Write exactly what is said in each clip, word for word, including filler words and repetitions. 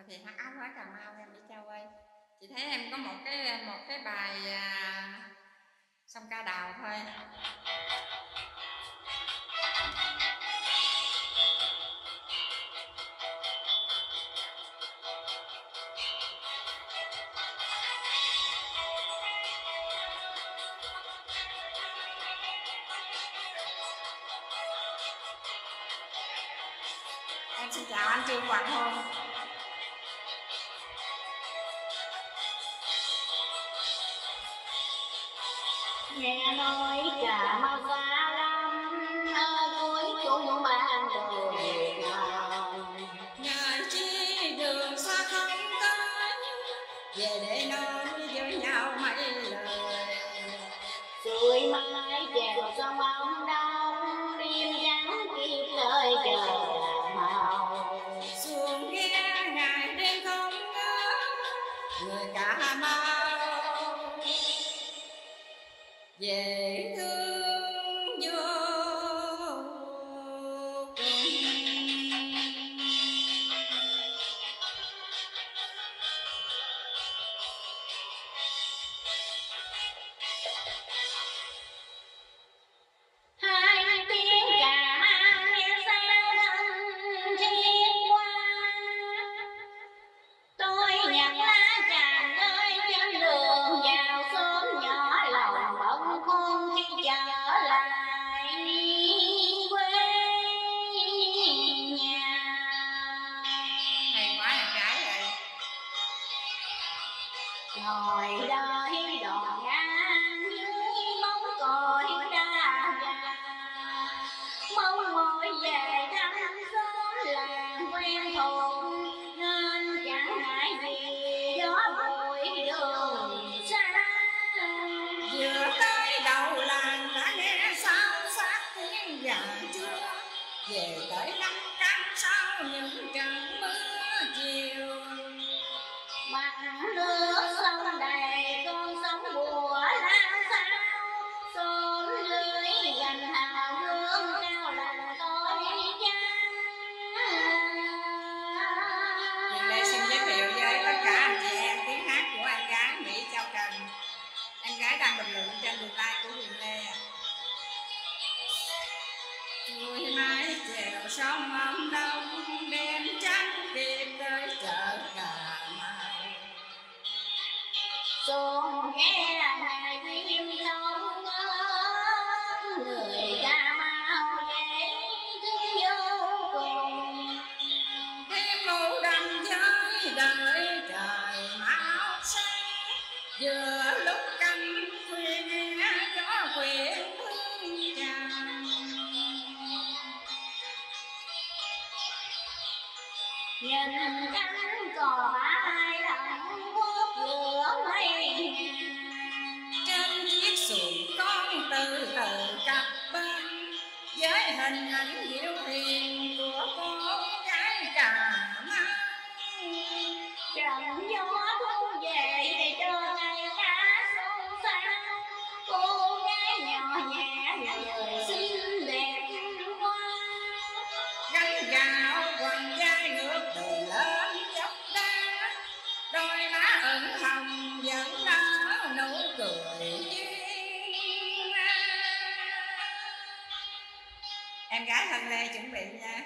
thì hát áo nói Cà Mau em đi Châu ơi. Chị thấy em có một cái một cái bài à, sông ca đào thôi. Em xin chào anh Trương Hoàng Hôn. Nghe nói Cà Mau xa lắm, cuối cùng ban đầu Việt Nam. Ngài chi đường xa không tới, về để nói với nhau mấy lời. Xuôi mái chèo sông ông đông, đêm trắng kịp lời chờ Cà Mau. Xuồng ghe ngày đêm không ngớt, người Cà Mau về thương vô cùng. Hai tiếng Cà Mau nghe sao thân thiết quá, tôi nhặt lá tràm ơi trên đường vào xóm nhỏ, lòng bỗng khuôn khi trở lại quê nhà. Hay quá em gái ơi. Ngồi đợi đò ngang dưới bóng còi đa gà, mong mỏi về thăm xóm làng quen thuộc, nên chẳng ngại gì gió bụi đường xa. Vừa tới đầu làng đã nghe sao sát tiếng gà chưa, về tới năm căn sau những trận mưa chiều. Mặt nước sông đầy con sóng bùa lan sao, xóm lưới gành hào hương cao lành tôi chăng. Hiện đây xin giới thiệu với tất cả anh chị em tiếng hát của em gái Mỹ Châu Trần. Em gái đang bình luận trên đường like của Huyền Lê. Xuôi mái chèo sông ông đông, đêm trắng kịp tới chợ Cà Mau. Xuồng ghe ngày đêm không ngớt, người Cà Mau dễ thương vô cùng. Đêm mù đầm giới đợi trời máu sáng, vừa lúc canh khuya nghe gió quyện hương tràn. Nhìn cánh cò mãi lặng vuốt lửa mây hè, Trên chiếc xuồng con từ từ cặp bên, với hình ảnh dịu hiền của cô gái Cà Mau. trận gió thu về thì chờ ngày cá sông sao, cô gái nhỏ nhẹ người xinh đẹp quá. Gánh gạo quần vai ngược từ lên dốc đá, đôi má ửng hồng vẫn nở nụ cười duyên. Em gái Hân Lê chuẩn bị nha.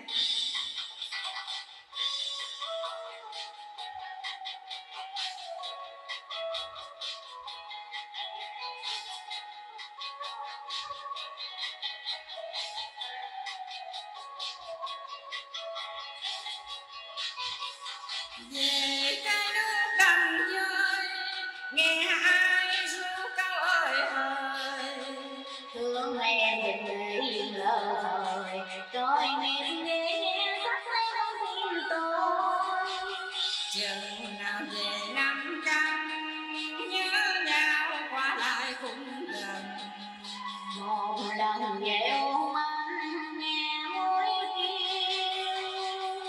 Về cái nước đầm dơi, nghe ai ru câu ơi ơi. Thương em nhìn để dừng lờ thời, rồi em nghe nghe sắc xéo tim tôi. Chừng nào về năm căn, nhớ nhau qua lại cũng gần. Một lần về ôm anh nghe môi kêu,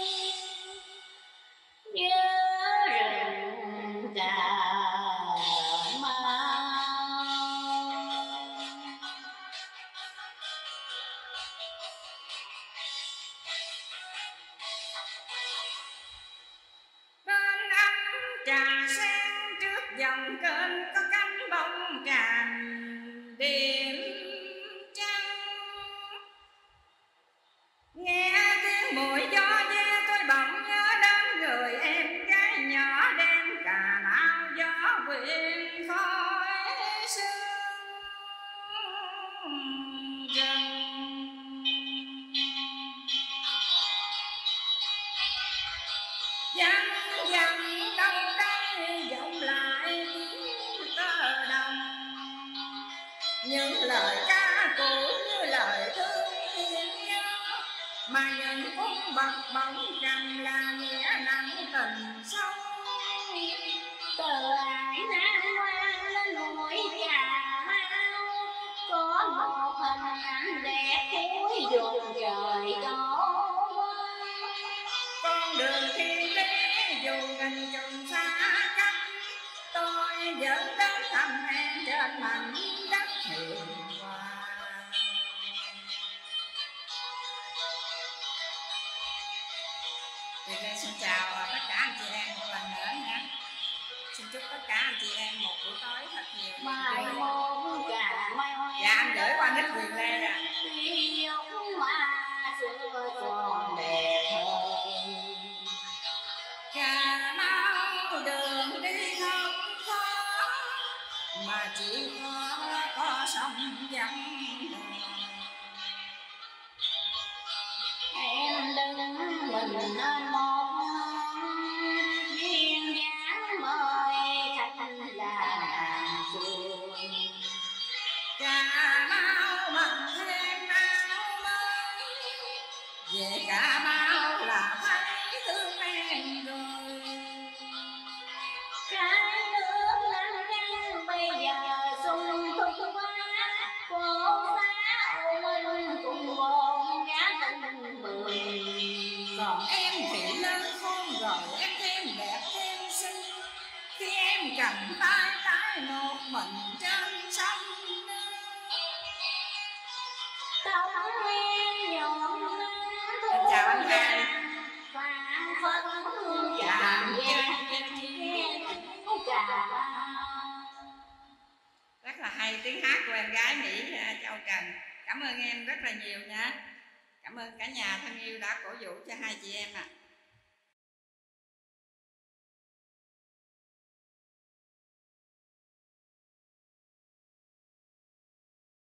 nhớ rừng Cà Mau. Bye. trà sen trước dòng kênh có cánh bông tràn đêm trăng. Nghe tiếng mùi gió ve tôi bỗng nhớ đến người em gái nhỏ đem Cà Mau gió quyện khói sương rừng. Dần dần đâu đây vọng lại tiếng tơ đồng, những lời ca cũ như lời thương thiên nhớ, mà những phút bập bóng trầm là nghĩa nặng tình sâu. Từ Ải Nam qua lên núi Cà Mau, có một hình ảnh đẹp cuối vùng trời đổ. Con đường thiên lý dù gần chừng xa cách, tôi vẫn đến thăm em trên mảnh đất hiền hòa. Thì đây xin chào tất cả anh chị em một lần nữa nha. Xin chúc tất cả anh chị em một buổi tối thật nhiều Mai mốt Cà Mau. Dạ anh gửi qua nick Quyền Lê à. Đi giống mà xưa còn đẹp hơn. Cà Mau đường đi không khó, mà chỉ có có sông vắng. Em đứng mình lên một duyên dáng mời khách là xuôi. Cà Mau bằng thêm áo mới, về Cà Mau là thấy thương em rồi. Cái nước lăn căng bây giờ sung túc quá, phố xá ô minh cùng một giá tình mười. Còn em thì lớn khôn rồi em thêm đẹp thêm xinh, khi em cầm tay lái một mình trên sông. Tóc em nhộn Em chào anh hai. phảng phất hương tràm gian Cà Mau. Rất là hay tiếng hát của em gái Mỹ Châu Trần. Cảm ơn em rất là nhiều nha. Cảm ơn cả nhà thân yêu đã cổ vũ cho hai chị em ạ. À.